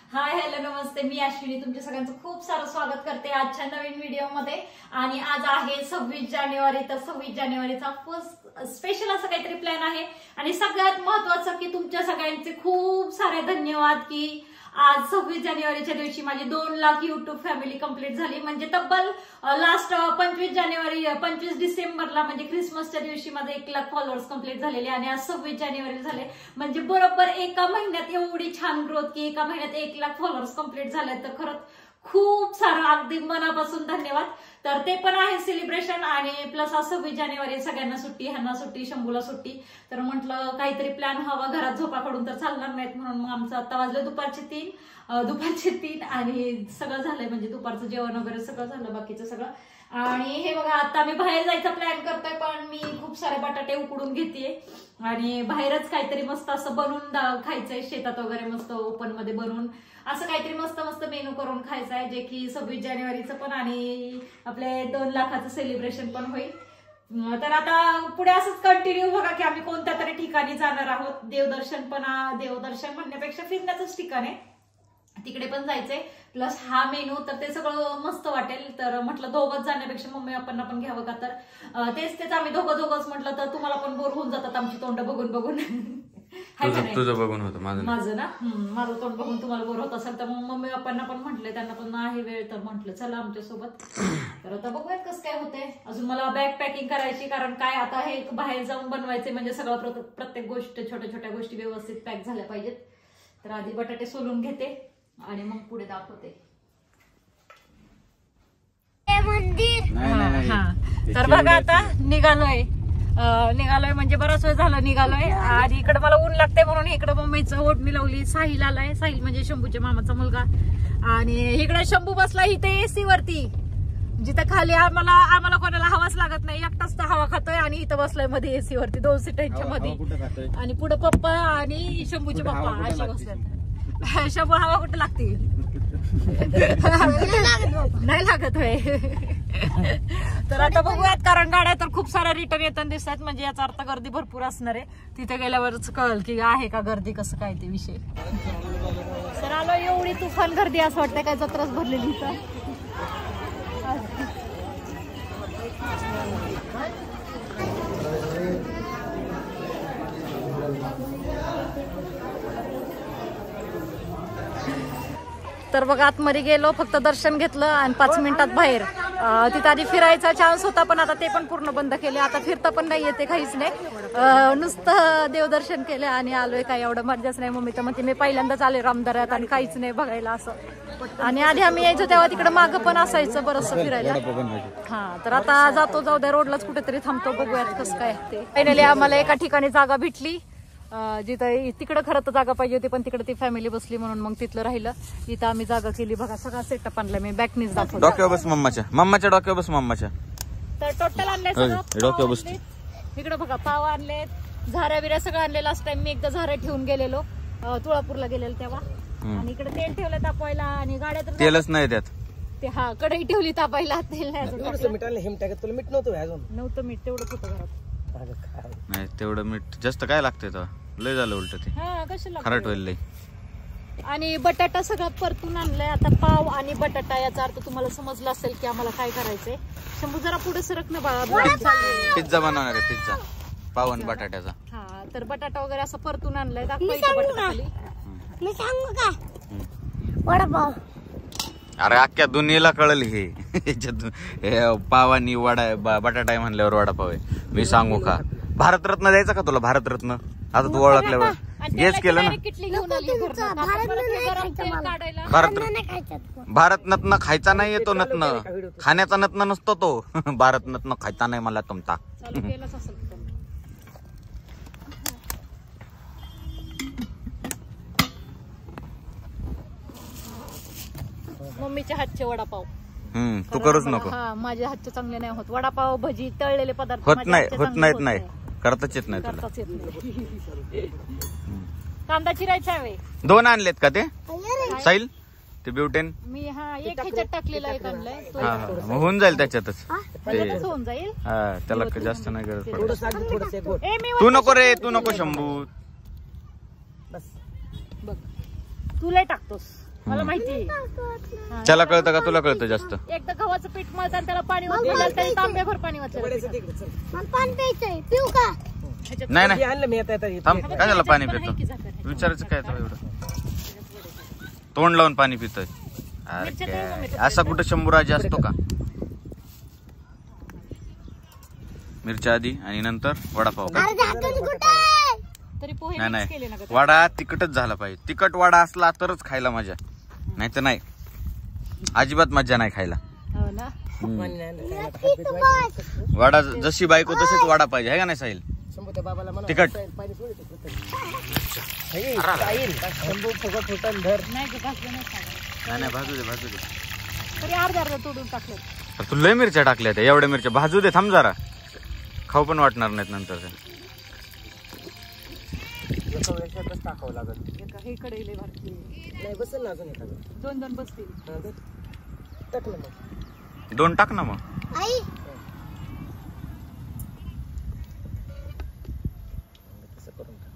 Hi hello नमस्ते, मी अश्विनी तुमच्या सगळ्यांचं खूप सारं स्वागत करते आजच्या नवीन व्हिडिओमध्ये। आणि आज आहे 26 जानेवारी, तर 26 जानेवारीचा फर्स्ट स्पेशल असं काहीतरी प्लॅन आहे। आणि सगळ्यात महत्त्वाचं की तुमच्या सगळ्यांचे खूप सारे धन्यवाद की आज 26 जानेवारीच्या दिवशी माझी 2 लाख युट्यूब फॅमिली कंप्लीट झाली। म्हणजे तब्बल लास्ट 25 डिसेंबरला म्हणजे ख्रिसमसच्या दिवशी माझे 1 लाख फॉलोअर्स कंप्लीट झालेले आणि आज 26 जानेवारी झाले। म्हणजे बरोबर एका महिन्यात एवढी छान ग्रोथ की एका महिन्यात 1 लाख फॉलोअर्स कंप्लीट झाले, तर खरंच खूप सारं अगदी मनापासून धन्यवाद। तर ते पण आहे सेलिब्रेशन आणि प्लस 26 जानेवारी सगळ्यांना सुट्टी, ह्यांना सुट्टी, शंभूला सुट्टी, तर म्हटलं काहीतरी प्लॅन हवा, घरात झोपाकडून तर चालणार नाहीत म्हणून मग आमचं आता वाजले दुपारचे 3 आणि सगळं झालंय। म्हणजे दुपारचं जेवण वगैरे सगळं झालं, बाकीचं सगळं। आणि हे बघा आता आम्ही बाहेर जायचा प्लॅन करतोय, पण मी खूप सारे बटाटे उकडून घेतेय आणि बाहेरच काहीतरी मस्त असं बनवून खायचंय, शेतात वगैरे मस्त ओपन मध्ये बनवून असं काहीतरी मस्त मस्त मेनू करून खायचं आहे, जे की 26 जानेवारीचं पण आणि आपले 2 लाखाचं सेलिब्रेशन पण होईल। तर आता पुढे असंच कंटिन्यू बघा की आम्ही कोणत्या तरी ठिकाणी जाणार आहोत। देवदर्शन म्हणण्यापेक्षा फिरण्याचंच ठिकाण आहे, तिकडे पण जायचंय। प्लस हा मेनू, तर ते सगळं मस्त वाटेल। तर म्हटलं दोघंच जाण्यापेक्षा मम्मी आपण पण घ्यावं का, तर तेच आम्ही दोघंच म्हटलं तर तुम्हाला पण बोर होऊन जातात आमची तोंड बघून बघून। तुझं बघून होतं माझं ना, माझं तोंड बघून तुम्हाला बोर होत असेल तर मग मम्मी पप्पांना पण म्हटलंय, त्यांना पण आहे वेळ तर म्हटलं चला आमच्या सोबत। तर आता बघूयात कसं काय होतंय। अजून मला बॅग पॅकिंग करायची, कारण काय आता हे बाहेर जाऊन बनवायचे म्हणजे सगळं प्रत्येक गोष्ट, छोट्या छोट्या गोष्टी व्यवस्थित पॅक झाल्या पाहिजेत। तर आधी बटाटे सोलून घेते आणि मग पुढे दाखवते। तर बघा आता निघालोय म्हणजे बराच वेळ झालं निघालोय। आणि इकडे मला ऊन लागते म्हणून इकडे मम्मीचं ओढणी लावली। साहिल आलाय, साहिल म्हणजे शंभूच्या मामाचा मुलगा। आणि इकडे शंभू बसला इथे एसी वरती, जिथं खाली आम्हाला कोणाला हवाच लागत नाही, एकटाच हवा खातोय आणि इथं बसलाय मध्ये एसी वरती 2 सीटांच्या मध्ये। आणि पुढे पप्पा आणि शंभूचे पप्पा असे बसले। शंभू हवा कुठे लागते? नाही लागत होय। तर आता बघूयात, कारण गाड्या तर खूप साऱ्या रिटर्न येताना दिसतात, म्हणजे याचा अर्थ गर्दी भरपूर असणार आहे। तिथे गेल्यावरच कळल की आहे का गर्दी, कसं काय ते विषय। तर आलो, एवढी तुफान गर्दी असं वाटतं काय जत्राच भरलेली इथं। तर बघा आतमध्ये गेलो, फक्त दर्शन घेतलं आणि 5 मिनिटात बाहेर। तिथं आधी फिरायचा चान्स होता, पण आता ते पण पूर्ण बंद केले। आता फिरता पण नाही येते, काहीच नाही, नुसतं देवदर्शन केलं आणि आलोय। काय एवढं मजाच नाही। मम्मी तर म्हणते मी पहिल्यांदाच आले रामदऱ्यात आणि काहीच नाही बघायला असं। आणि आधी आम्ही यायचो तेव्हा तिकडे मागं पण असायचं बरंचसं फिरायला। हा, तर आता जाऊ द्या, रोडलाच कुठेतरी थांबतो, बघूयात कसं काय ते। फायनली आम्हाला एका ठिकाणी जागा भेटली, जिथं तिकडं खरं तर जागा पाहिजे होती, पण तिकडे ती फॅमिली बसली म्हणून मग तिथलं राहिलं। इथं आम्ही जागा केली, बघा सगळा सेटअप आणला मी, बॅकनीच दाखवतो। डोक्यावर बस मम्माच्या डोक्यावर बस मम्माच्या। तर टोटल आणले डोक्यावर बस। इकडे बघा पाव आणलेत, झाऱ्या बिऱ्या सगळं आणले। लास्ट टाइम मी एकदा झाऱ्या ठेवून गेलेलो, तुळापूरला गेलेलो तेव्हा। आणि इकडे तेल ठेवलं तापायला, आणि गाड्या तर तेलच नाही त्यात ते, हा कढई ठेवली तापायला, तेल नाही नव्हतं, मीठ तेवढंच होतं घरात। नाही तेवढं मीठ जास्त काय लागतंय तर लय झालं उलट ते, हा कशाला खराट होईल लय। आणि बटाटा सगळं परतून आणलाय। आता पाव आणि बटाटा, याचा अर्थ तुम्हाला समजला असेल की आम्हाला काय करायचंय। शंभू जरा पुढे सरक ना बाळा, पिझ्झा बनवणार आहे, पिझ्झा पाव आणि बटाट्याचा। हा, तर बटाटा वगैरे असं परतून आणलाय, दाखवायचं मी सांगू का वडापाव? अरे अख्ख्या दुनियेला कळल हे पाव आणि बटाटा आहे म्हणल्यावर वडापाव आहे। मी सांगू का, भारतरत्न द्यायचा का तुला? भारतरत्न आता तू ओळखल्यावर हेच केलं ना। भारतरत्न खायचा नाही येतो, नत्न खाण्याचा नत्न नसतो तो। भारतरत्न खायचा नाही मला तुमचा। मम्मीच्या हातचे वडापाव तू करूच नको। हा, माझ्या हातचे चांगले नाही होत। वडापाव, भजी, तळलेले पदार्थ होत नाही, करताच येत नाही तुला। कांदा चिरायचा आहे, 2 आणलेत का ते साईल? ते ब्युटेन मी एक ह्याच्यात टाकलेला एक आणलाय, मग होऊन जाईल त्याच्यातच, होऊन जाईल। त्याला जास्त नाही गरज पडत। तू नको शंभू, तुला टाकतोस मला माहिती. त्याला कळतं का तुला कळतं जास्त? एकदा गव्हाचं पीठ मळत आणि त्याला पाणी ओतलं तरी तांब्याभर पाणी वाचायचं. मला पाणी प्यायचंय, पिऊ का? नाही नाही थांब, काय झालं पाणी पितो विचारायचं काय तो एवढं तोंड लावून पाणी पितोय? अरे काय असा कुठं शंभूराजी असतो का? मिरच्या आधी आणि नंतर वडापाव का? अरे झाकण कुठे आहे? तरी पोहे नाही mix केले नाही ना गं. वडा तिखटच झाला पाहिजे. तिखट वडा असला तरच खायला मजा, नाही तर नाही अजिबात मजा नाही खायला. हो ना. नक्की तू बस. वडा जशी बायको तशीच वडा पाहिजे आहे का नाही साहिल? तिखट नाही गं, भाजलं नाही खायला. नाही भाजू दे तरी अर्धा तोडून टाकलं. तू लय मिरच्या टाकल्या त्या, एवढ्या मिरच्या भाजू दे थांब जरा, खाऊ पण वाटणार नाहीत नंतर ते. टाकावं लागेल. हे कडेले भरती नाही बसेल ना अजून एखादं. दोन बसतील. टाक ना मग. 2 टाक ना मग. आई तसं करून टाक.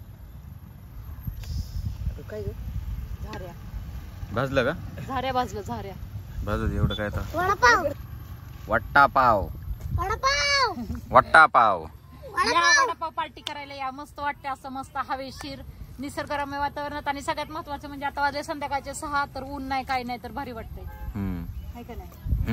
आता काय ग? झाऱ्या भाजलं का? झाऱ्या भाजलं झाऱ्या. भाजू दे एवढं काय तर. वडापाव, वट्टापाव वडापाव, वट्टापाव या वडापाव पार्टी करायला या. मस्त वाटते असं, मस्त हवेशीर निसर्गरम्य वातावरणात. आणि सगळ्यात महत्वाचं म्हणजे आता वाजले संध्याकाळचे 6, तर ऊन नाही काय नाही, तर भारी वाटतंय आहे का नाही?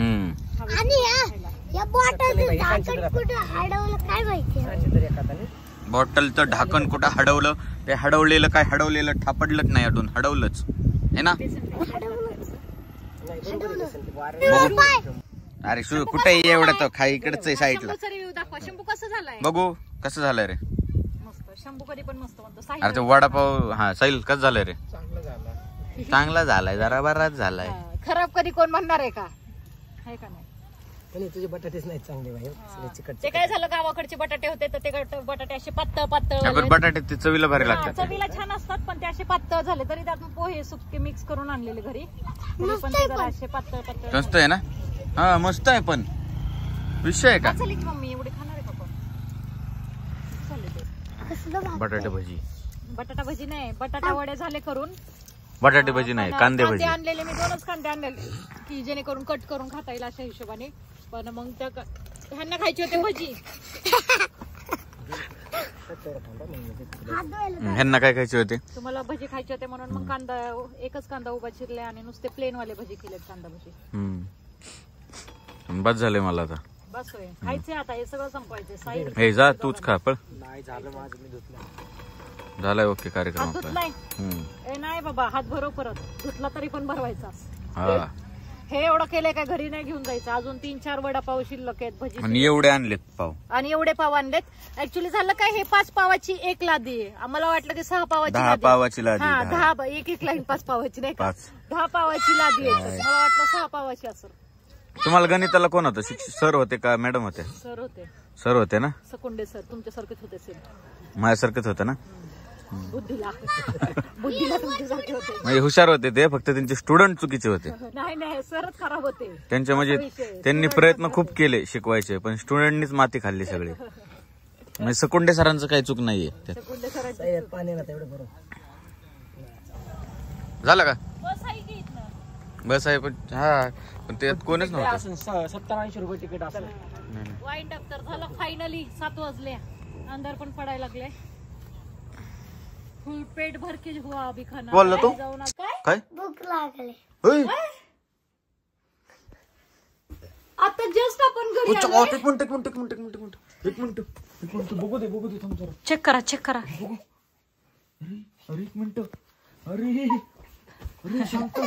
आणि या बॉटलचं झाकण कुठे हरवलं काय माहिती? सांगशील तरी एखादाने. बॉटलचं ढाकण कुठं हडवलं? ते हडवलेलं काय हडवलेलं ठापडलंच नाही अजून, हडवलंच है ना? नाही बरोबर आहे तसं. ते वारं पाय अरे कुठे एवढं तर खाई इकडच आहे साईडला. शंभूचा रिव्ह्यू दाखवा. शंभू कसं झालाय? बघू कसं झालंय रे. मस्त. शंभू कधी पण मस्त म्हणतो. अरे साहिल ते वडापाव हा साहिल कसं झालंय रे? चांगलं झालं. चांगला झालाय, जरा बराच झालाय. खराब कधी कोण म्हणणार आहे का? आहे का नाही? पण हे तुझे बटाटेच नाही चांगले बाई. सगळे चिकट ते काय झालं, गावाकडचे बटाटे होते तर ते बटाटे असे पातळ पातळ आपण झाले. बटाटे ते चवीला भारी हा, लागतात. चवीला छान असतात पण ते असे पातळ झाले. तरी त्यात पोहे सुके मिक्स करून आणलेले घरी, तरी पण ते जरा असे पातळ पातळ. मस्त आहे ना? हा मस्त आहे, पण विषय आहे का? चालेल की मम्मी, एवढे खाणार आहे का पण? चालेल ते. कसलं भात? बटाटे भजी, बटाटा भजी नाही, बटाटा वडे झाले करून. बटाटे भजी नाही, कांदे भजी. आणलेले मी 2च कांदे आणलेले की जेणेकरून कट करून खाता येईल अशा हिशोबाने. पण मग त्या ह्यांना खायचे होते भजी. हात धुवायला ह्यांना काय खायचे होते? तुम्हाला भजी खायचे होते म्हणून मग एकच कांदा उभा चिरले आणि नुसते प्लेन वाले भजी केलेत, कांदा भजी. बस झाले मला आता. बस होय, खायचे आता, हे सगळं संपवायचे. साहिल हे जा तूच खा पण. नाही झालं माझं, मी धुतलं. झालाय ओके कार्यक्रम हात आपला. धुतलाय? ए नाही बाबा, हात भरो परत. धुतला तरी पण भरवायचा. हा हे एवढं केलंय काय, घरी नाही घेऊन जायचं. अजून 3-4 वडापाव शिल्लक आहेत, भजी आणि एवढे आणलेत पाव. आणि एवढे पाव आणलेत. ऍक्च्युली झालं काय, हे 5 पावाची 1 लादी आहे. आम्हाला वाटलं ते 6 पावाची 10 लादी. पावाची लादी. हा, 10. 10 एक लाईन 5 पावाची नाही का? 5. 10 पावाची लादी आहे. मला वाटलं 6 पावाची असेल. तुम्हाला गणिताला कोण होतं? सर होते का मॅडम होते? सर होते. सर होते ना? सकुंडे सर तुमच्यासारखेच होते सेम. माझ्यासारखंच होतं ना? बुद्धीला बुद्धीला तुमच्यासारखे होते. म्हणजे हुशार होते ते, फक्त त्यांचे स्टुडंट चुकीचे होते. नाही नाही, सरच खराब होते. त्यांचे म्हणजे त्यांनी प्रयत्न खूप केले शिकवायचे, पण स्टुडंटनीच माती खाल्ली सगळी. म्हणजे सकुंडे सरांचं काही चूक नाहीये त्यात. सकुंडे सरांची साहेब, पाणी ना तेवढं बरोबर. झालं का? बस आहे की इथनं? बस आहे पण हा, पण त्यात कोणच नव्हतं. असं 70-80 रुपये तिकीट असं. वाईंड अप तर झालं फायनली. 7 वाजले, अंधार पण पडायला लागले. फुल पेट भर के हुआ अभी खाना. बोलला तो? जाऊ ना काय? काय भूक लागली. होय? आता जस्ट आपण घरी उच्च, आलोय. एक मिनिट बघू दे थांब जरा. चेक करा चेक करा. अरे एक मिनिट. अरे शांत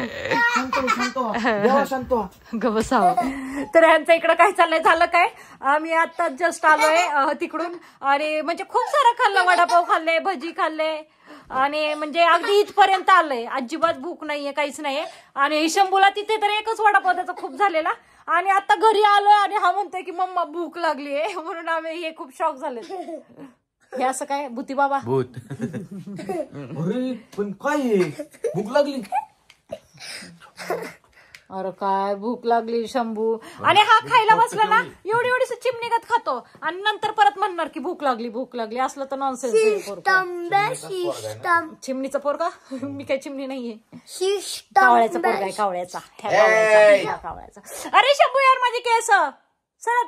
गवसावं. तर यांचं इकडं काय चाललंय, झालं काय, आम्ही आता जस्ट आलोय तिकडून. आणि म्हणजे खूप सारं खाल्लं, वडापाव खाल्ले, भजी खाल्ले, आणि म्हणजे अगदी इथपर्यंत आलंय. अजिबात भूक नाहीये, काहीच नाहीये. आणि शंभूला तिथे तर एकच वडापाव त्याचा खूप झालेला. आणि आता घरी आलोय आणि हा म्हणतोय की मम्मा भूक लागलीये, म्हणून आम्ही हे खूप शॉक झाले. हे असं काय भूती बाबा? भूत. अरे पण काय भूक लागली. अरे काय भूक लागली शंभू. आणि हा खायला बसला ना एवढी एवढी चिमणीगत खातो आणि नंतर परत म्हणणार की भूक लागली असलं तर नॉनसेन्स. चिमणीचा पोरगा मी काय चिमणी नाहीये, कावळ्याचा पोरगा आहे, कावळ्याचा. अरे शंभू यार माझे केस सरक.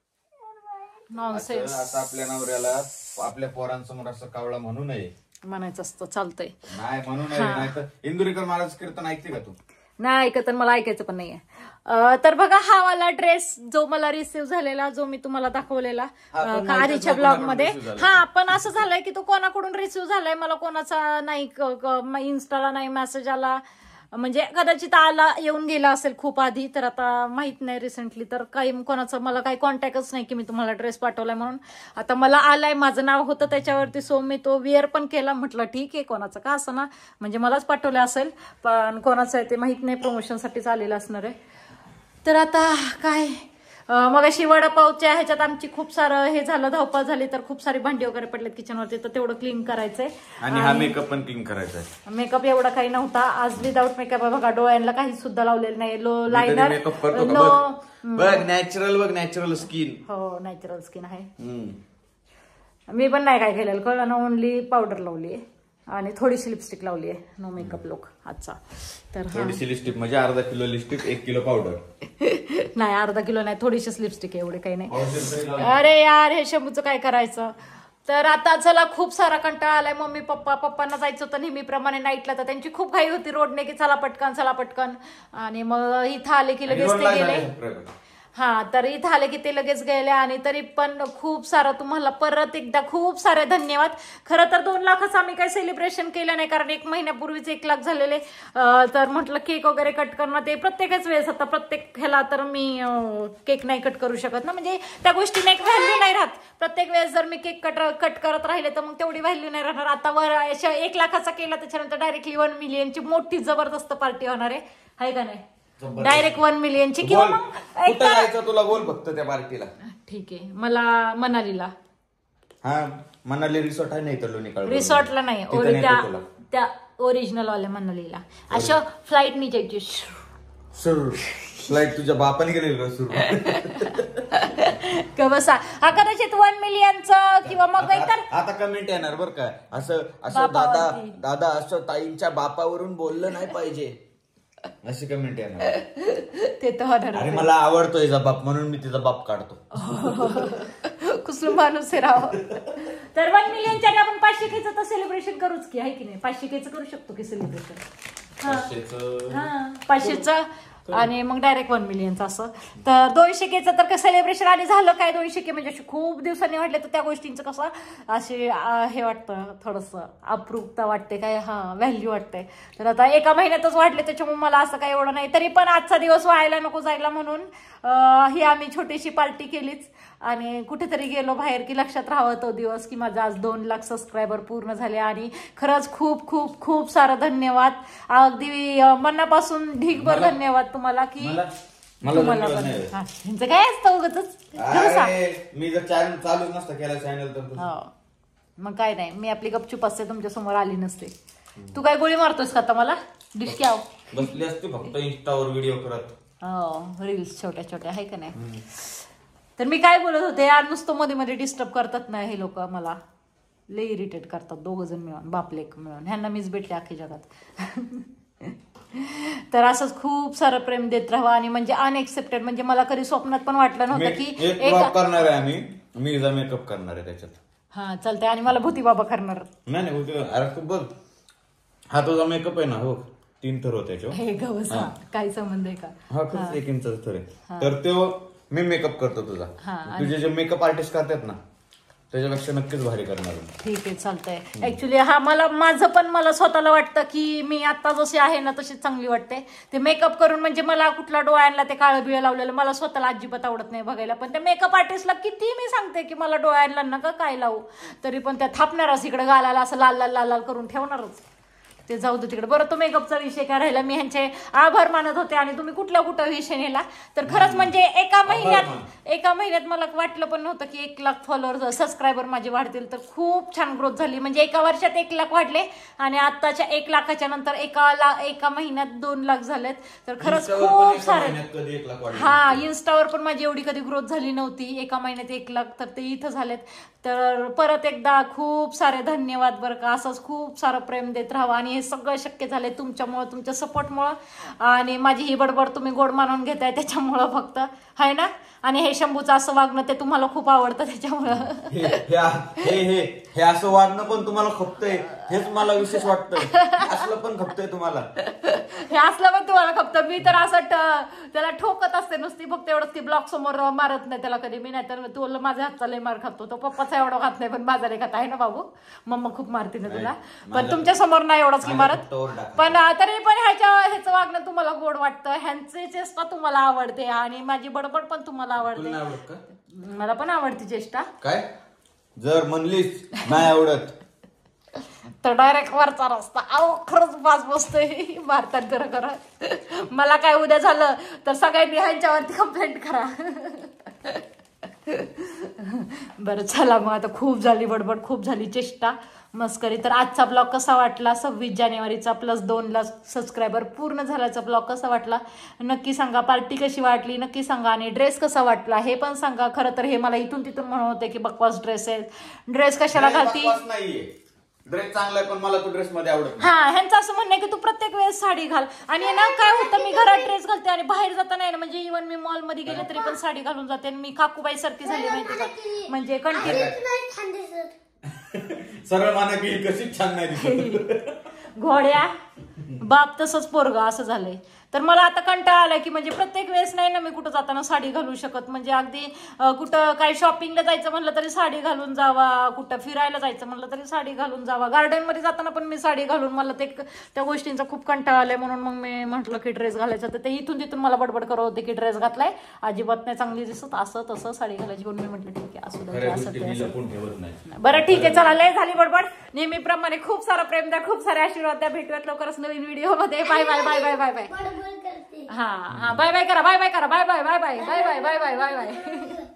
नॉनसेन्स. आता आपल्या नवऱ्याला आपल्या पोरांसमोर असं कावळा म्हणू नये म्हणायचं असतं. चालतंय नाही म्हणू नये, नाही तर इंदुरीकर महाराज कीर्तन ऐकते का तू? नाही ऐकत, मला ऐकायचं पण नाहीये. तर बघा हा वाला ड्रेस जो मला रिसिव्ह झालेला, जो मी तुम्हाला दाखवलेला आधीच्या ब्लॉग मध्ये. हा पण असं झालंय की तो कोणाकडून रिसिव्ह झालाय मला कोणाचा नाही, इन्स्टाला नाही मेसेज आला. म्हणजे कदाचित आला येऊन गेला असेल खूप आधी, तर आता माहित नाही रिसेंटली. तर काही कोणाचं मला काही कॉन्टॅक्टच नाही की मी तुम्हाला ड्रेस पाठवलाय म्हणून. आता मला आलाय, माझं नाव होतं त्याच्यावरती, सो मी तो वेअर पण केला. म्हटलं ठीक आहे कोणाचं का असं ना, म्हणजे मलाच पाठवलं असेल पण कोणाचं आहे ते माहित नाही, प्रमोशनसाठीच आलेलं असणार आहे. तर आता काय मग अशी वडापावच्या ह्याच्यात आमची खूप सारं हे झालं, धावपळ झाली, तर खूप सारी भांडी वगैरे पडलेत किचनवरती, तर तेवढं क्लीन करायचंय. आणि हा मेकअप पण क्लीन करायचा आहे. मेकअप एवढा काही नव्हता आज, विदाऊट मेकअप. बघा डोळ्यांना काही सुद्धा लावलेलं नाही, लो लायनर मेकअप करतो का? बघ नॅचरल स्किन. हो नॅचरल स्किन आहे. मी पण नाही काय केलेलं कळलं ना, ओनली पावडर लावली आहे आणि थोडीशी लिपस्टिक लावली आहे. नो मेकअप लुक आजचा. तर थोडीशी लिपस्टिक म्हणजे अर्धा किलो लिपस्टिक 1 किलो पावडर. नाही अर्धा किलो नाही, थोडीशीच लिपस्टिक आहे, एवढे काही नाही. अरे यार हे शंभूचं काय करायचं. तर आता चला खूप सारा कंटाळा आलाय. मम्मी पप्पांना जायचं होतं नेहमीप्रमाणे नाईटला, तर त्यांची खूप घाई होती रोडने की चला पटकन. आणि मग इथं आले की लगेच ते गेले. हा तर इथं आले की ते लगेच गेले. आणि तरी पण खूप सारा तुम्हाला परत एकदा खूप सारे धन्यवाद. खरं तर 2 लाखाचं आम्ही काही सेलिब्रेशन केलं नाही, कारण 1 महिन्यापूर्वीच 1 लाख झालेले. तर म्हटलं केक वगैरे कट करणं ते प्रत्येकच वेळेस, आता प्रत्येक ह्याला तर मी केक नाही कट करू शकत ना, म्हणजे त्या गोष्टीने एक व्हॅल्यू नाही राहत. प्रत्येक वेळेस जर मी केक कट करत राहिले तर मग तेवढी व्हॅल्यू नाही राहणार. आता वर 1 लाखाचा केला त्याच्यानंतर डायरेक्टली 1 मिलियनची मोठी जबरदस्त पार्टी होणार आहे का नाही? डायरेक्ट 1 मिलियनची. किंवा मग जायचं तुला बोल फक्त त्या पार्टीला. ठीक आहे, मला मनालीला. हा मनाली रिसॉर्ट आहे नाही तर लोणीकाळ. रिसॉर्टला नाही, त्या ओरिजिनल वाल्या मनालीला. अशा फ्लाईटनी जायची. फ्लाईट तुझ्या बापाने गेलेली का सुरू? बसा हा कदाचित 1 मिलियनचं किंवा मग आता कमेंट येणार बरं का, असं दादा असं ताईंच्या बापावरून बोललं नाही पाहिजे, अशी कमेंट येणार. ते तर होणार. अरे मला आवडतो हिचा बाप म्हणून मी तिचा बाप काढतो. कुसलं माणूस आहे राव. तर 1 मिलियनच्या आपण 500 केचं तर सेलिब्रेशन करूच की, आहे की नाही? 500 केचं करू शकतो की सेलिब्रेशन. 500चं आणि मग डायरेक्ट 1 मिलियनचं असं. तर 200 केचं तर सेलिब्रेशन आणि झालं काय 200 के म्हणजे खूप दिवसांनी वाटले, तर त्या गोष्टींचं कसं असे हे वाटतं, थोडंसं अप्रूपता वाटते, काय व्हॅल्यू वाटते. तर आता 1 महिन्यातच वाटले, त्याच्यामुळे मला असं काही एवढं नाही. तरी पण आजचा दिवस व्हायला नको जायला म्हणून ही आम्ही छोटीशी पार्टी केलीच. आणि कुठेतरी गेलो बाहेर की लक्षात राहावं तो दिवस की माझा आज 2 लाख सबस्क्रायबर पूर्ण झाले. आणि खरंच खूप खूप खूप सारा धन्यवाद, अगदी मनापासून ढीगभर धन्यवाद तुम्हाला. की त्यांचं काय असतं उगाचच, मी जर चॅनल चालूच नसतं केला चॅनल तर मग काय नाही, मी आपली गपचूप असते तुमच्या समोर आली नसते. तू काय गोळी मारतोस का आता मला? डिस्क्याव बसली असते फक्त इंस्टावर व्हिडिओ करत. रील्स छोट्या छोट्या आहे का नाही? तर मी काय बोलत होते यार, नुसतं मध्ये मध्ये डिस्टर्ब करतात ना हे लोक, मला लई इरिटेट करतात. 2 जण मिळून, बापलेक मिळून, ह्यांना मीच भेटले अख्ख्या जगात. तर असंच खूप सारं प्रेम देत राहावं. आणि म्हणजे अनएक्सेप्टेड, म्हणजे मला कधी स्वप्नात पण वाटलं नव्हतं की एक करणार आहे आम्ही, मी मेकअप करणार आहे त्याच्यात. हा चालतंय. आणि मला भूती बाबा करणार. नाही अरे तू बघ, हा तुझा मेकअप आहे ना, हो 3 थर होते हे गवसा काही संबंध आहे का? हा खरंच 1 इंचाचा थर आहे. तर तो मी मेकअप करतो तुझा. तुझे जे मेकअप आर्टिस्ट करतात ना त्याच्यापेक्षा नक्कीच भारी करणार. ठीक आहे चालतंय. ऍक्च्युली माझं पण मला स्वतःला वाटतं की मी आता जशी आहे ना तशीच चांगली वाटते. ते मेकअप करून म्हणजे मला कुठला डोळ्यांना ते काळं बिळ लावलेलं मला स्वतःला अजिबात आवडत नाही बघायला. पण त्या मेकअप आर्टिस्टला किती मी सांगते की मला डोळ्यांना नका काय लावू, तरी पण त्या थापणारच इकडे गालाला असं लाल लाल लाल लाल करून ठेवणारच. ते जाऊ दे तिकडे. बरं, तो मेकअपचा विषय काय राहिला, मी ह्यांचे आभार मानत होते आणि तुम्ही कुठला विषय नेला. तर खरंच म्हणजे एका महिन्यात मला वाटलं पण नव्हतं की 1 लाख फॉलोअर सबस्क्रायबर माझे वाढतील. तर खूप छान ग्रोथ झाली. म्हणजे एका वर्षात 1 लाख वाढले आणि आताच्या 1 लाखाच्या नंतर एका महिन्यात 2 लाख झालेत. तर खरंच खूप सारे. हा, इन्स्टावर पण माझी एवढी कधी ग्रोथ झाली नव्हती. एका महिन्यात 1 लाख, तर ते इथं झालेत. तर परत एकदा खूप सारे धन्यवाद बरं का. असंच खूप सारं प्रेम देत राहावं. आणि हे सगळं शक्य झालंय तुमच्यामुळं, तुमच्या सपोर्टमुळं. आणि माझी ही बडबड तुम्ही गोड मानून घेताय त्याच्यामुळं फक्त, आहे ना. आणि हे शंभूचं असं वागणं ते तुम्हाला खूप आवडतं त्याच्यामुळं. हे असं वागणं पण तुम्हाला खपतंय, हेच मला विशेष वाटतं. असलं पण खपतंय तुम्हाला, हे असलं पण तुम्हाला खपतं. मी तर असं त्याला ठोकत असते नुसती, फक्त एवढंच की ब्लॉक समोर मारत नाही त्याला कधी मी. नाही तर तू माझ्या हातचा लय मार खातो. तो पप्पाचा एवढा खात नाही पण माझा लय खात, आहे ना बाबू. मम्मा खूप मारते ना तुला, पण तुमच्या समोर नाही एवढंच की मारत. पण तरी पण ह्याचं वागणं तुम्हाला गोड वाटतं, ह्यांचे चेष्टा तुम्हाला आवडते आणि माझी बडबड पण तुम्हाला आवडते. मला पण आवडते चेष्टा. काय जर म्हणलीस नाही आवडत तर डायरेक्ट वरचा रस्ता. अहो खरंच बाज बसतोय भारतात. खरं मला काय उद्या झालं तर सगळ्यांनी ह्यांच्यावरती कंप्लेंट करा. बरं चला मग, आता खूप झाली बडबड, खूप झाली चेष्टा मस्करी. तर आजचा ब्लॉग कसा वाटला, 26 जानेवारीचा +2 लाख सबस्क्रायबर पूर्ण झाल्याचा ब्लॉग कसा वाटला नक्की सांगा. पार्टी कशी वाटली नक्की सांगा. आणि ड्रेस कसा वाटला हे पण सांगा. खरं तर हे मला इथून तिथून म्हणत होते की बकवास ड्रेस आहे, ड्रेस कशाला घालती. ड्रेस चांगला आहे पण मला तो ड्रेस मध्ये आवडत. हा, ह्यांचं असं म्हणणं आहे की तू प्रत्येक वेळेस साडी घाल. आणि ना काय होतं, मी घरात ड्रेस घालते आणि बाहेर जाता नाही ना. म्हणजे इव्हन मी मॉल मध्ये गेले तरी पण साडी घालून जाते. मी काकूबाई सारखी झाली माहिती का, म्हणजे कंटिन्यू. सरळ माना की कशीच छान नाही दिसत. घोड्या बाप तसंच पोरगा असं झालंय. तर मला आता कंटाळा आलाय की म्हणजे प्रत्येक वेळेस नाही ना मी कुठं जाताना साडी घालू शकत. म्हणजे अगदी कुठं काय शॉपिंगला जायचं म्हणलं तरी साडी घालून जावा, कुठं फिरायला जायचं म्हणलं तरी साडी घालून जावा, गार्डन मध्ये जाताना पण मी साडी घालून. मला त्या गोष्टींचा खूप कंटाळा आलाय. म्हणून मग मी म्हटलं की ड्रेस घालायचं. तर ते इथून तिथून मला बडबड करत होते की ड्रेस घातलाय अजिबात नाही चांगली दिसत, असं तसं साडी घालायची. म्हणून मी म्हटलं ठीक आहे असू द्या, असं ते. बरं ठीक आहे, चला लय झाली बडबड. नेहमीप्रमाणे खूप सारा प्रेम द्या, खूप सारे आशीर्वाद द्या. भेटूयात लवकरच नवीन व्हिडिओ मध्ये. Bye bye bye bye bye bye. हा बाय बाय करा, बाय बाय करा, bye bye bye bye bye bye bye bye bye bye bye.